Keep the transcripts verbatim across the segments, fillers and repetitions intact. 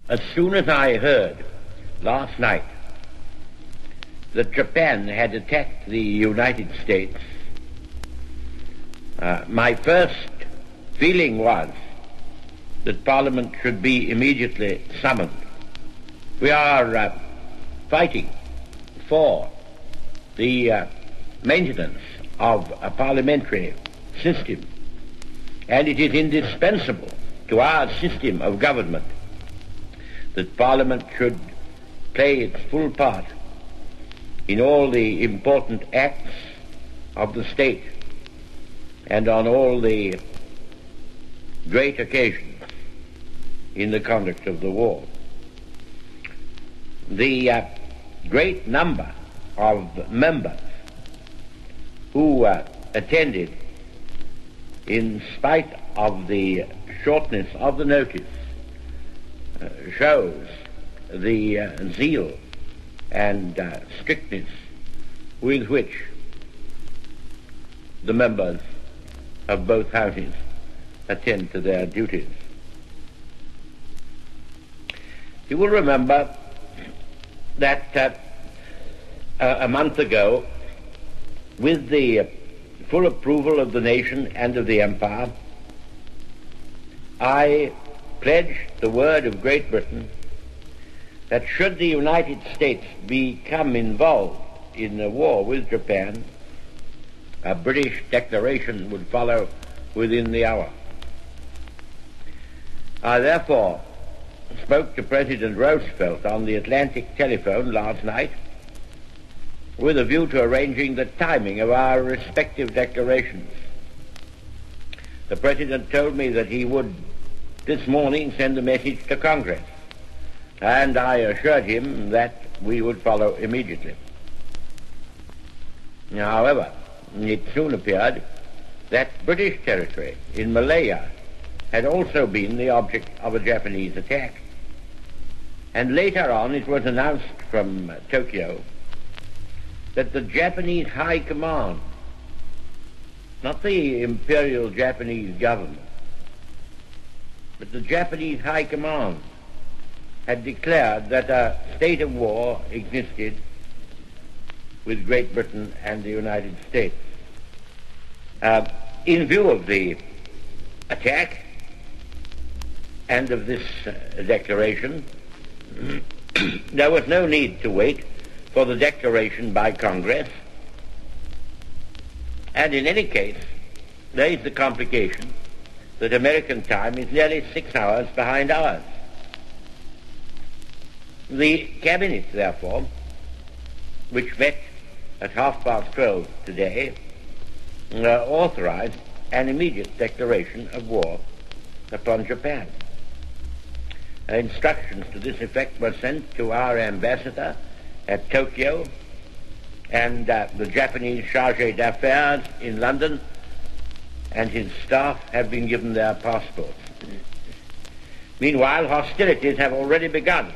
as soon as I heard last night that Japan had attacked the United States, uh, my first feeling was that Parliament should be immediately summoned. We are uh, fighting for the uh, maintenance of a parliamentary system, and it is indispensable to our system of government that Parliament should play its full part in all the important acts of the state and on all the great occasions in the conduct of the war. The uh, great number of members who uh, attended, in spite of the shortness of the notice, uh, shows the uh, zeal and uh, strictness with which the members of both houses attend to their duties. You will remember that uh, a month ago, with the full approval of the nation and of the empire, I pledged the word of Great Britain that should the United States become involved in a war with Japan, a British declaration would follow within the hour. I therefore spoke to President Roosevelt on the Atlantic telephone last night with a view to arranging the timing of our respective declarations. The President told me that he would this morning send a message to Congress, and I assured him that we would follow immediately. However, it soon appeared that British territory in Malaya had also been the object of a Japanese attack. And later on it was announced from uh, Tokyo that the Japanese High Command, not the Imperial Japanese government, but the Japanese High Command had declared that a state of war existed with Great Britain and the United States. Uh, in view of the attack and of this uh, declaration, there was no need to wait for the declaration by Congress, and in any case there is the complication that American time is nearly six hours behind ours. The Cabinet, therefore, which met at half past twelve today, uh, authorized an immediate declaration of war upon Japan. Uh, instructions to this effect were sent to our ambassador at Tokyo and uh, the Japanese chargé d'affaires in London, and his staff have been given their passports. Meanwhile, hostilities have already begun.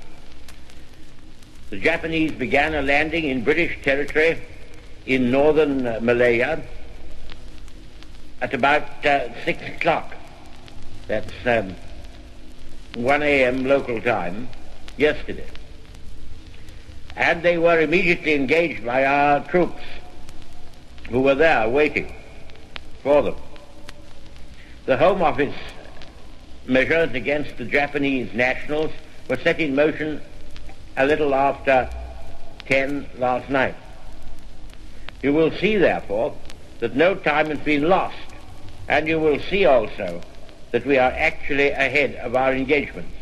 The Japanese began a landing in British territory in northern uh, Malaya at about uh, six o'clock. That's um, one a m local time yesterday. And they were immediately engaged by our troops who were there waiting for them. The Home Office measures against the Japanese nationals were set in motion a little after ten last night. You will see, therefore, that no time has been lost, and you will see also that we are actually ahead of our engagements.